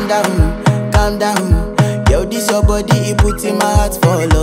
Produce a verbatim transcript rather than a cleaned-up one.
down, calm down. Yo, this your body, it puts in my heart for love.